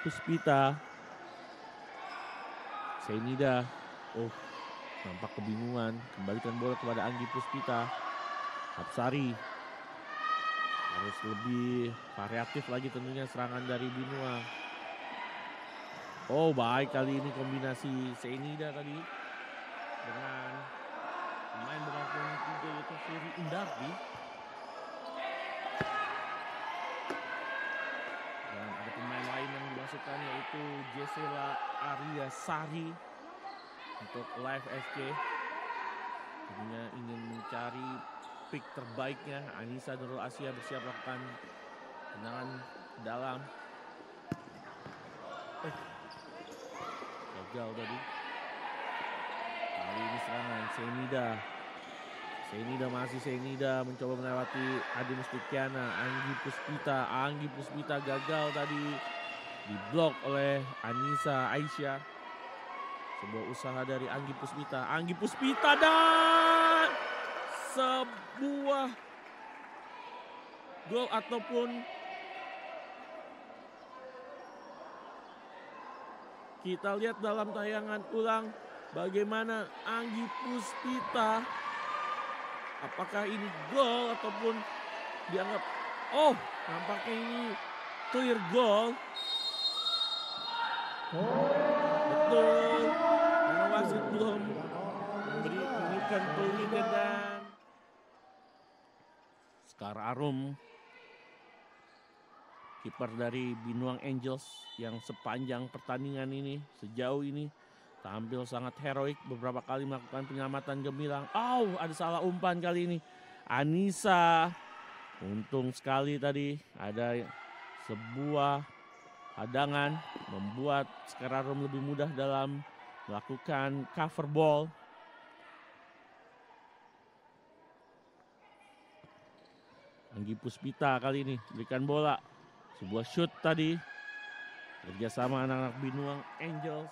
Puspita. Seinida. Oh, nampak kebingungan. Kembalikan bola kepada Anggi Puspita. Hapsari. Harus lebih variatif lagi tentunya serangan dari Binua. Oh, baik kali ini kombinasi Seinida tadi dengan pemain nomor 3 yaitu Furi Indarti. Dan ada pemain lain yang dimasukkan yaitu Jesela Arya Sari untuk Live FC. Tentunya ingin mencari pick terbaiknya. Anissa Nurul Asia bersiap melakukan tendangan dalam. Gagal tadi. Kali ini serangan Seinida. Seinida mencoba melewati Adi Mustikiana. Anggi Puspita gagal tadi. Diblok oleh Anissa Aisyah. Sebuah usaha dari Anggi Puspita dan sebuah gol ataupun kita lihat dalam tayangan ulang bagaimana Anggi Puspita, apakah ini gol ataupun dianggap, oh nampaknya ini clear goal. Betul, karena wasit belum memberikan peluit dan Sekar Arum, kiper dari Binuang Angels yang sepanjang pertandingan ini, sejauh ini tampil sangat heroik, beberapa kali melakukan penyelamatan gemilang. Ada salah umpan kali ini. Anissa, untung sekali tadi ada sebuah hadangan membuat Sekar Arum lebih mudah dalam melakukan cover ball. Anggi Puspita kali ini berikan bola. Sebuah shoot tadi. Kerjasama anak-anak Binuang Angels.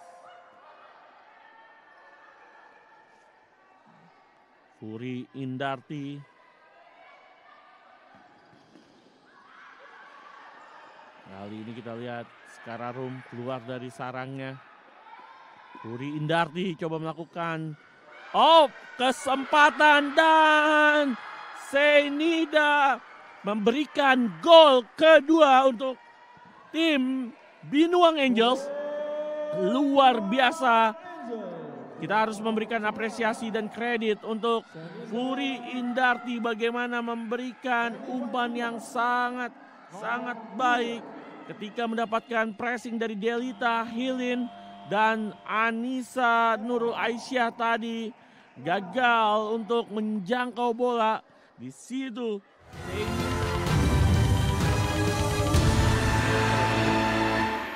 Furi Indarti. Kali ini kita lihat Sekar Arum keluar dari sarangnya. Furi Indarti coba melakukan kesempatan dan Seinida memberikan gol kedua untuk tim Binuang Angels. Luar biasa. Kita harus memberikan apresiasi dan kredit untuk Furi Indarti bagaimana memberikan umpan yang sangat baik ketika mendapatkan pressing dari Delita Hilin dan Anissa Nurul Aisyah tadi gagal untuk menjangkau bola di situ.